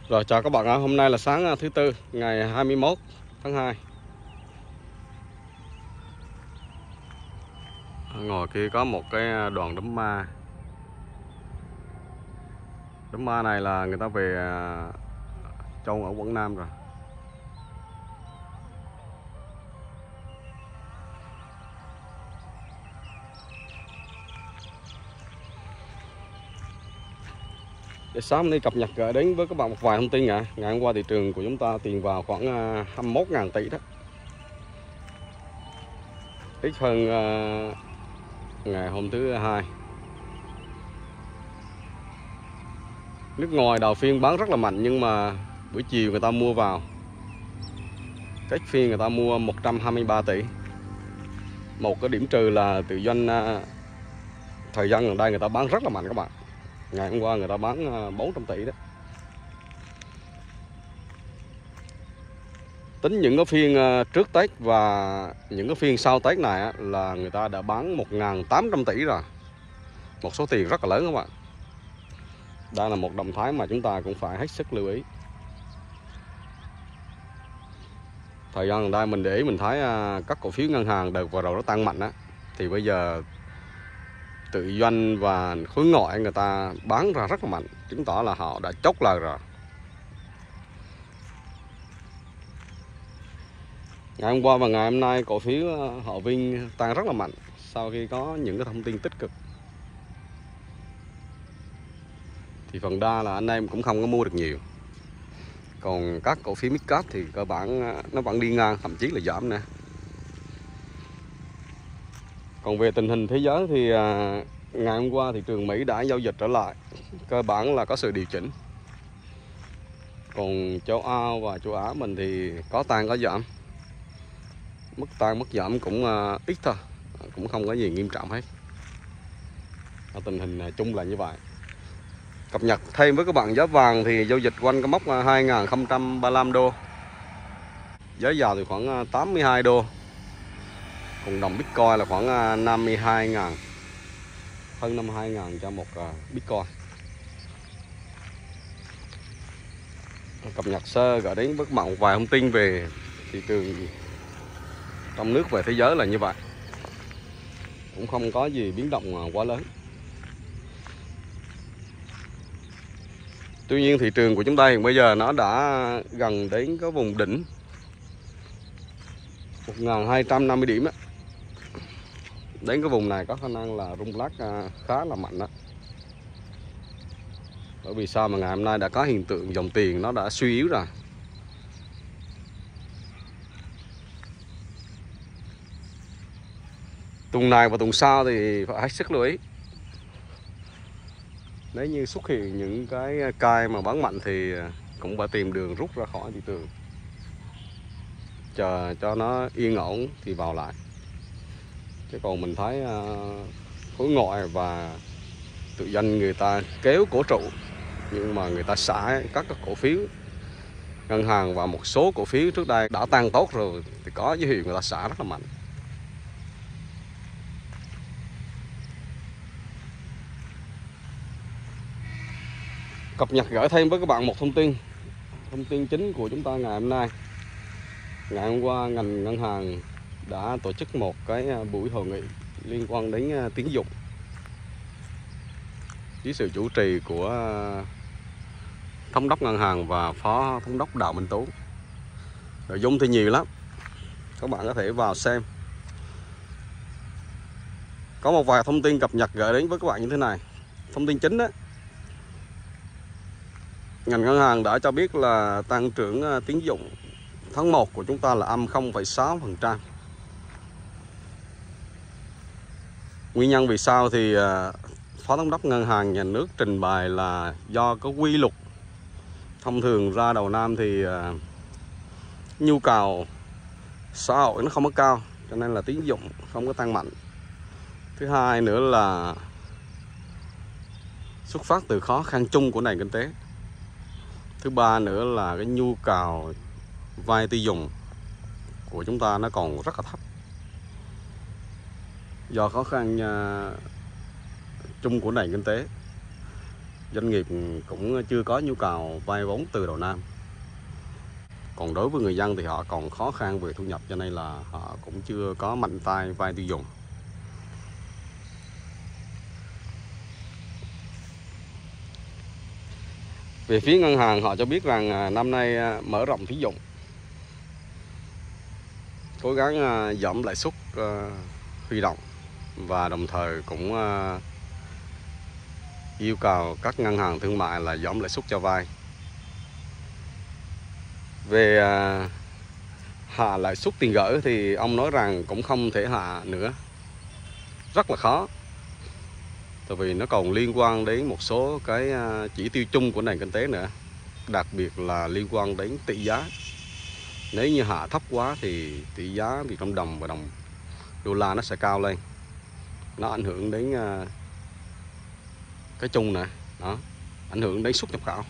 Rồi chào các bạn ạ, hôm nay là sáng thứ Tư ngày 21 tháng 2. Ngoài kia có một cái đoàn đám ma. Đám ma này là người ta về chôn ở Quảng Nam rồi. Để sáng nay cập nhật gửi đến với các bạn một vài thông tin ạ. Ngày hôm qua thị trường của chúng ta tiền vào khoảng 21.000 tỷ đó. Ít hơn ngày hôm thứ Hai. Nước ngoài đầu phiên bán rất là mạnh nhưng mà buổi chiều người ta mua vào. Cách phiên người ta mua 123 tỷ. Một cái điểm trừ là tự doanh thời gian gần đây người ta bán rất là mạnh các bạn. Ngày hôm qua người ta bán 400 tỷ đó. Tính những cái phiên trước Tết và những cái phiên sau Tết này là người ta đã bán 1.800 tỷ rồi. Một số tiền rất là lớn các bạn. Đây là một động thái mà chúng ta cũng phải hết sức lưu ý. Thời gian gần đây mình để ý mình thấy các cổ phiếu ngân hàng đợt vừa rồi nó tăng mạnh á, thì bây giờ tự doanh và khối ngoại người ta bán ra rất là mạnh, chứng tỏ là họ đã chốt lời rồi. Ngày hôm qua và ngày hôm nay cổ phiếu Họ Vinh tăng rất là mạnh sau khi có những cái thông tin tích cực. Thì phần đa là anh em cũng không có mua được nhiều. Còn các cổ phiếu mid-cap thì cơ bản nó vẫn đi ngang, thậm chí là giảm nè. Còn về tình hình thế giới thì ngày hôm qua thị trường Mỹ đã giao dịch trở lại, cơ bản là có sự điều chỉnh. Còn châu Âu và châu Á mình thì có tăng có giảm, mức tăng mức giảm cũng ít thôi, cũng không có gì nghiêm trọng hết. Tình hình chung là như vậy. Cập nhật thêm với các bạn giá vàng thì giao dịch quanh cái mốc 2.035 đô. Giá dầu thì khoảng 82 đô. Còn đồng Bitcoin là khoảng 52.000, hơn 52.000 cho một Bitcoin. Cập nhật sơ gửi đến với các bạn một vài thông tin về thị trường trong nước và thế giới là như vậy. Cũng không có gì biến động quá lớn. Tuy nhiên thị trường của chúng ta hiện bây giờ nó đã gần đến cái vùng đỉnh 1.250 điểm đó. Đến cái vùng này có khả năng là rung lắc khá là mạnh đó. Bởi vì sao mà ngày hôm nay đã có hiện tượng dòng tiền nó đã suy yếu rồi. Tuần này và tuần sau thì phải hết sức lưu ý. Nếu như xuất hiện những cái cai mà bán mạnh thì cũng phải tìm đường rút ra khỏi thị trường, chờ cho nó yên ổn thì vào lại. Chứ còn mình thấy khối ngoại và tự doanh người ta kéo cổ trụ, nhưng mà người ta xả các cổ phiếu ngân hàng và một số cổ phiếu trước đây đã tăng tốt rồi thì có dấu hiệu người ta xả rất là mạnh. Cập nhật gửi thêm với các bạn một thông tin chính của chúng ta ngày hôm nay. Ngày hôm qua ngành ngân hàng đã tổ chức một cái buổi hội nghị liên quan đến tín dụng dưới sự chủ trì của thống đốc ngân hàng và phó thống đốc Đào Minh Tú. Nội dung thì nhiều lắm, các bạn có thể vào xem. Có một vài thông tin cập nhật gửi đến với các bạn như thế này. Thông tin chính đó, ngành ngân hàng đã cho biết là tăng trưởng tín dụng tháng 1 của chúng ta là âm 0,6%. Nguyên nhân vì sao thì phó thống đốc ngân hàng nhà nước trình bày là do có quy luật. Thông thường ra đầu năm thì nhu cầu xã hội nó không có cao, cho nên là tín dụng không có tăng mạnh. Thứ hai nữa là xuất phát từ khó khăn chung của nền kinh tế. Thứ ba nữa là cái nhu cầu vay tiêu dùng của chúng ta nó còn rất là thấp, do khó khăn chung của nền kinh tế. doanh nghiệp cũng chưa có nhu cầu vay vốn từ đầu năm. Còn đối với người dân thì họ còn khó khăn về thu nhập, cho nên là họ cũng chưa có mạnh tay vay tiêu dùng. Về phía ngân hàng họ cho biết rằng năm nay mở rộng tín dụng, cố gắng giảm lãi suất huy động và đồng thời cũng yêu cầu các ngân hàng thương mại là giảm lãi suất cho vay. Về hạ lãi suất tiền gửi thì ông nói rằng cũng không thể hạ nữa, rất là khó. Tại vì nó còn liên quan đến một số cái chỉ tiêu chung của nền kinh tế nữa, đặc biệt là liên quan đến tỷ giá. Nếu như hạ thấp quá thì tỷ giá Việt Nam đồng và đồng đô la nó sẽ cao lên, nó ảnh hưởng đến cái chung này, đó, ảnh hưởng đến xuất nhập khẩu.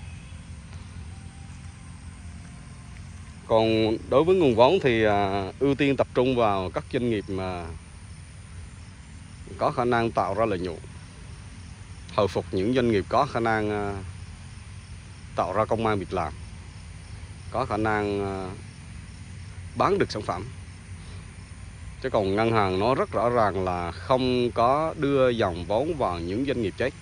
Còn đối với nguồn vốn thì ưu tiên tập trung vào các doanh nghiệp mà có khả năng tạo ra lợi nhuận, hồi phục những doanh nghiệp có khả năng tạo ra công ăn việc làm, có khả năng bán được sản phẩm. Chứ còn ngân hàng nó rất rõ ràng là không có đưa dòng vốn vào những doanh nghiệp chết.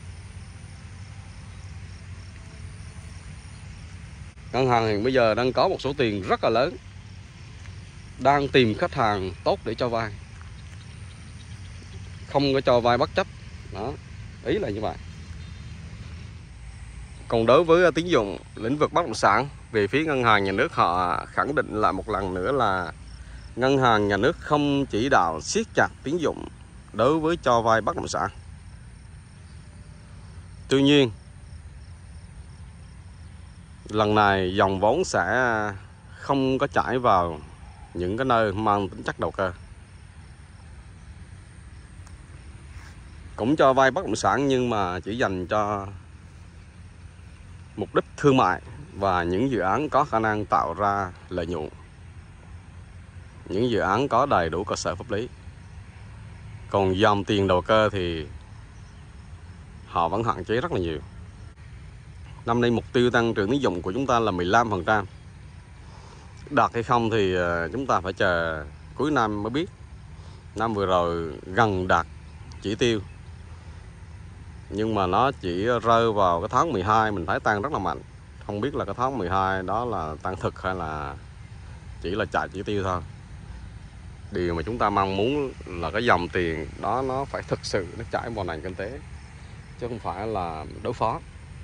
Ngân hàng hiện bây giờ đang có một số tiền rất là lớn, đang tìm khách hàng tốt để cho vay, không có cho vay bất chấp. Đó, ý là như vậy. Còn đối với tín dụng lĩnh vực bất động sản, về phía ngân hàng nhà nước họ khẳng định lại một lần nữa là ngân hàng nhà nước không chỉ đạo siết chặt tín dụng đối với cho vay bất động sản. Tuy nhiên, lần này dòng vốn sẽ không có chảy vào những cái nơi mang tính chất đầu cơ. Cũng cho vay bất động sản nhưng mà chỉ dành cho mục đích thương mại và những dự án có khả năng tạo ra lợi nhuận, những dự án có đầy đủ cơ sở pháp lý. Còn dòng tiền đầu cơ thì họ vẫn hạn chế rất là nhiều. Năm nay mục tiêu tăng trưởng tín dụng của chúng ta là 15%. Đạt hay không thì chúng ta phải chờ cuối năm mới biết. Năm vừa rồi gần đạt chỉ tiêu, nhưng mà nó chỉ rơi vào cái tháng 12 mình thấy tăng rất là mạnh. Không biết là cái tháng 12 đó là tăng thực hay là chỉ là chạy chỉ tiêu thôi. Điều mà chúng ta mong muốn là cái dòng tiền đó nó phải thực sự nó chảy vào nền kinh tế, chứ không phải là đối phó.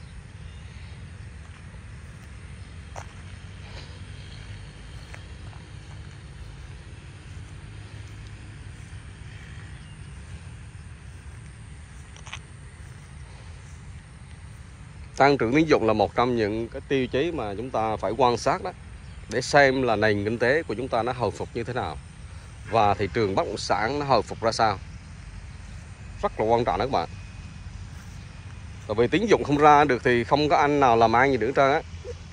Tăng trưởng tín dụng là một trong những cái tiêu chí mà chúng ta phải quan sát đó, để xem là nền kinh tế của chúng ta nó hồi phục như thế nào và thị trường bất động sản nó hồi phục ra sao. Rất là quan trọng đó các bạn. Tại vì tín dụng không ra được thì không có anh nào làm ăn gì nữa trơn á.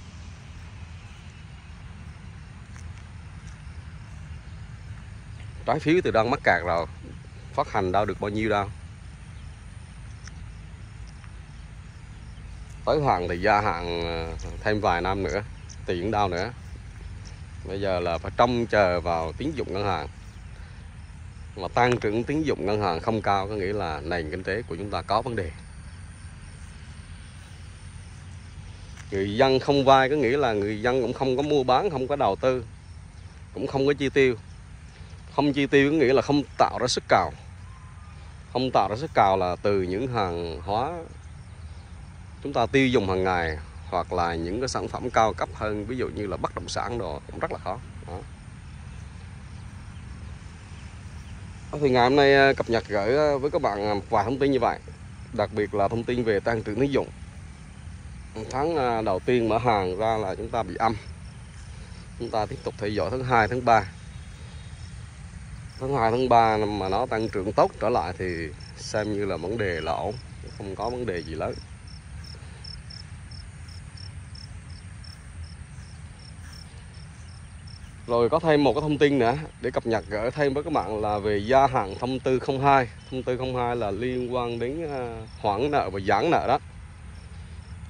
Trái phiếu thì đang mắc cạn rồi, phát hành đâu được bao nhiêu đâu. Tới hạn thì gia hạn thêm vài năm nữa, tiền đâu nữa. Bây giờ là phải trông chờ vào tín dụng ngân hàng. Mà tăng trưởng tín dụng ngân hàng không cao có nghĩa là nền kinh tế của chúng ta có vấn đề. Người dân không vay có nghĩa là người dân cũng không có mua bán, không có đầu tư, cũng không có chi tiêu. Không chi tiêu có nghĩa là không tạo ra sức cào. Không tạo ra sức cào là từ những hàng hóa chúng ta tiêu dùng hàng ngày, hoặc là những cái sản phẩm cao cấp hơn, ví dụ như là bất động sản đồ, cũng rất là khó. Đó. Thì ngày hôm nay cập nhật gửi với các bạn một vài thông tin như vậy, đặc biệt là thông tin về tăng trưởng tín dụng. Tháng đầu tiên mở hàng ra là chúng ta bị âm. Chúng ta tiếp tục theo dõi tháng 2, tháng 3. Tháng 2, tháng 3 mà nó tăng trưởng tốt trở lại thì xem như là vấn đề là ổn, không có vấn đề gì lớn. Rồi có thêm một cái thông tin nữa để cập nhật gửi thêm với các bạn là về gia hạn thông tư 02. Thông tư 02 là liên quan đến hoãn nợ và giãn nợ đó.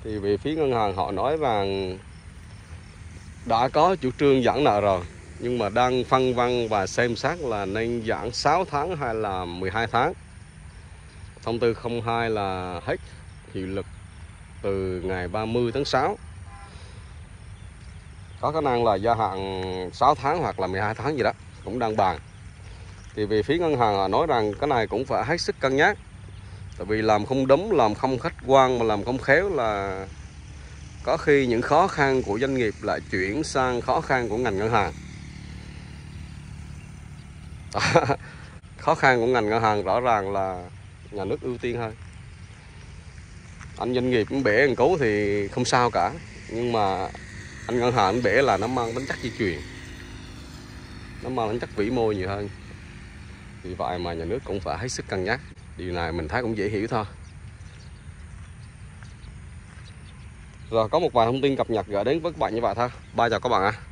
Thì về phía ngân hàng họ nói rằng đã có chủ trương giãn nợ rồi, nhưng mà đang phân vân và xem xét là nên giãn 6 tháng hay là 12 tháng. Thông tư 02 là hết hiệu lực từ ngày 30 tháng 6. Có khả năng là gia hạn 6 tháng hoặc là 12 tháng gì đó, cũng đang bàn. Thì về phía ngân hàng họ nói rằng cái này cũng phải hết sức cân nhắc. Tại vì làm không đúng, làm không khách quan mà làm không khéo là có khi những khó khăn của doanh nghiệp lại chuyển sang khó khăn của ngành ngân hàng. Khó khăn của ngành ngân hàng rõ ràng là nhà nước ưu tiên hơn. Anh doanh nghiệp cũng bể ăn cứu thì không sao cả, nhưng mà anh ngân hàng anh bể là nó mang tính chất di truyền, nó mang tính chất vĩ mô nhiều hơn. Vì vậy mà nhà nước cũng phải hết sức cân nhắc. Điều này mình thấy cũng dễ hiểu thôi. Rồi có một vài thông tin cập nhật gửi đến với các bạn như vậy thôi. Bye chào các bạn ạ.